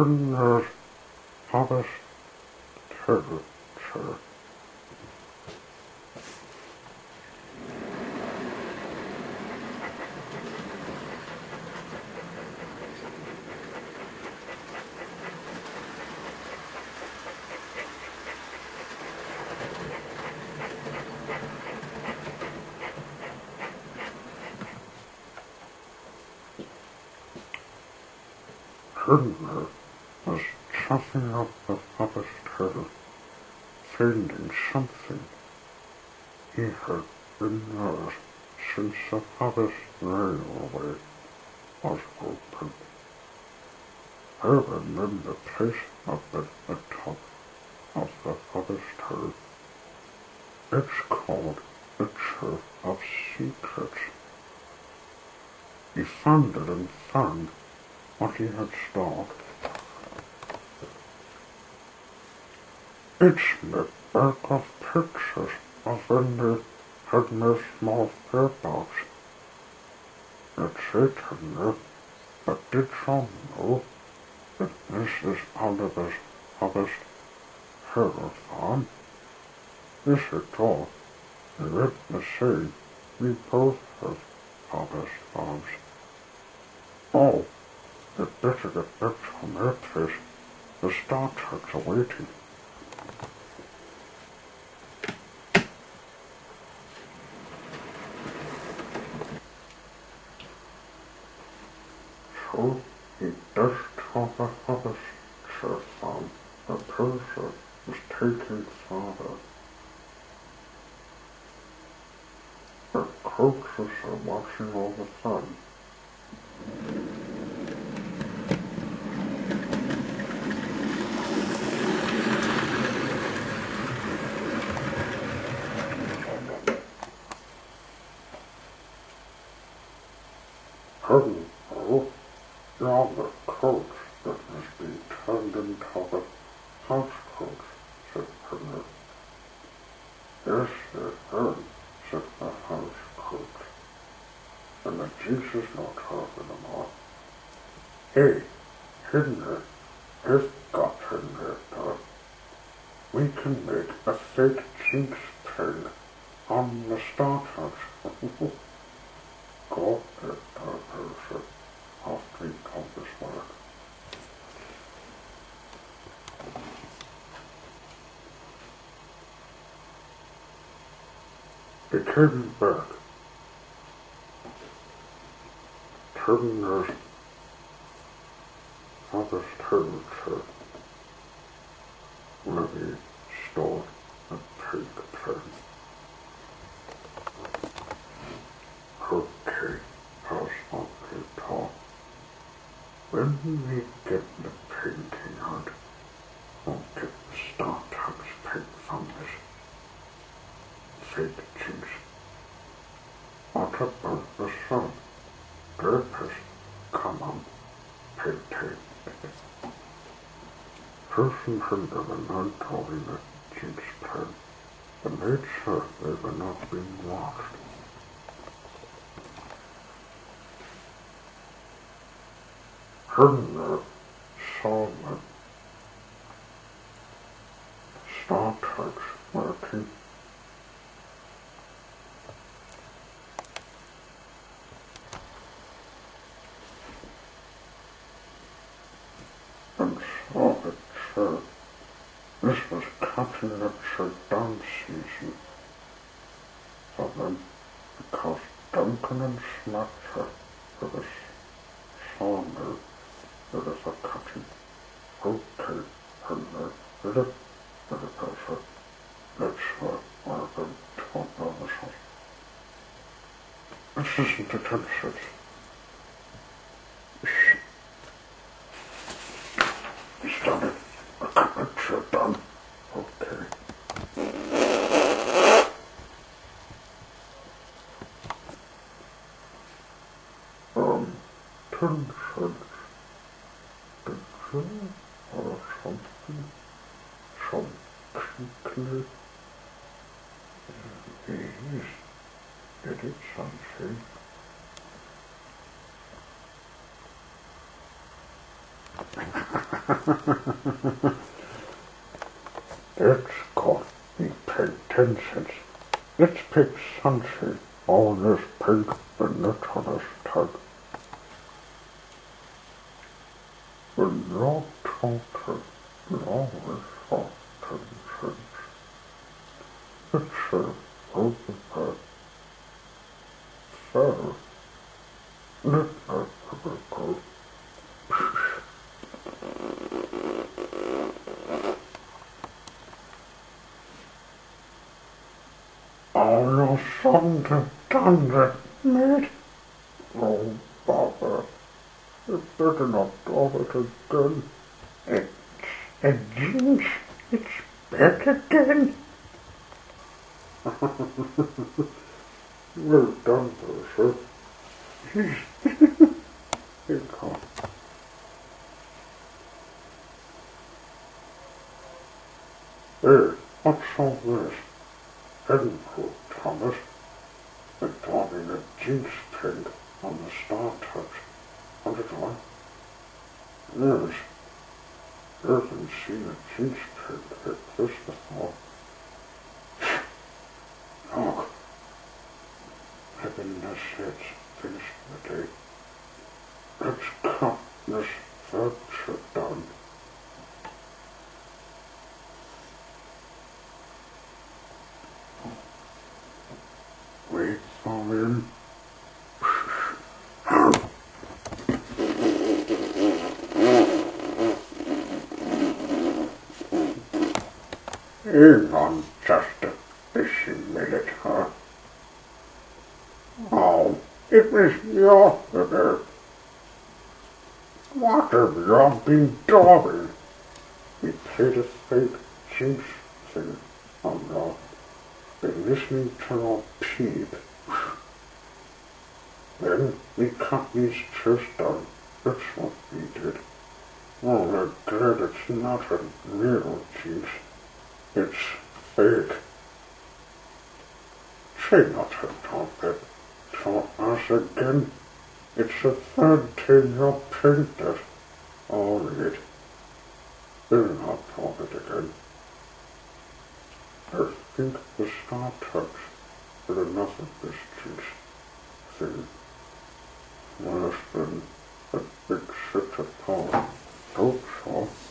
Turner's Harvest Territory. Turner was chopping up the harvest turtle, finding something he had been lost since the harvest railway was open. I remember the place up at the top of the harvest turtle. It's called the Church of Secrets. He found it and found what he had stored. It's the back of pictures of when they had my small fair box. It's Turner, but did you know that this is Oliver's Harvest Herald Farm? This is all. Let me say, we both have harvest farms. Oh, you'd better get back from that place. The Star Treks are waiting. So he does have a harvest farm. The purser was taking father. The coaches are watching all the fun. Hello, you're the coach that must be turned into the house coach, said Herman. Yes, sir, Herman, said the house coach. And the Jesus not talking anymore. Hey, Hinder, has got Hinder, dog. We can make a fake Jinx pin on the Star Treks. Go get that person after you come this work. He came back. Turner's father's territory, where he stored a pig pen. Okay, how's Uncle Tom? When we get the painting out, we'll get the Star Treks paint from this fake Jinx. What about the sun? Purpose, come on, painting. Person Hinder and I told him the Jinx pen and made sure they were not being watched. Hinder saw the Star Treks working. And saw it too. This was cutting lecture down season for them because Duncan and Snatcher for the sawmill there is a cutting. Okay, Hinder, did it? Did it also? Let's one of them talk on the shot. This isn't attention. Shh. He's done it. I cut lecture done. Okay. Tension. Tension or something. Some crinkly. Yes. Did it something? It's got me paid 10 cents. Let's pick sunshade on this pig and nuts on this tug. The long talker, always for 10 cents. It's a open bed. So, let that go. Oh, your son have done that, mate. Oh, bother. You better not do it again. It's a jinx. It's back again. Well done, sir. Here you go. Hey, what's all this? Edinburgh, Thomas. They're talking a jinx pig on the Star Touch. What is it? Yes. You can see a jinx pig like this before. Look. Having this it's finished the day. Let's cut this third shit down. Wait for him. Hang on just a busy minute, huh? Oh, it was your fault. What have you been doing? We played a fake jinx thing on your been listening to our peep. Then we cut these chests down. That's what we did. Oh, we're glad it's not a real jinx. It's fake. Say not to talk that. Taught us again. It's the third time you're painted. All right. We'll not talk it again. I think the Star Touch had enough of this jinx thing. Well, it's been a big shit of power. Hope so.